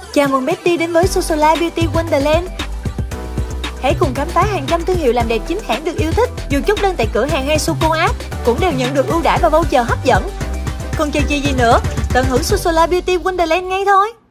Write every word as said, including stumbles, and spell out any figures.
Chào mừng Betty đến với Sosola Beauty Wonderland. Hãy cùng khám phá hàng trăm thương hiệu làm đẹp chính hãng được yêu thích. Dù chốt đơn tại cửa hàng hay Soco app cũng đều nhận được ưu đãi và voucher hấp dẫn. Còn chờ chi gì nữa, tận hưởng Sosola Beauty Wonderland ngay thôi.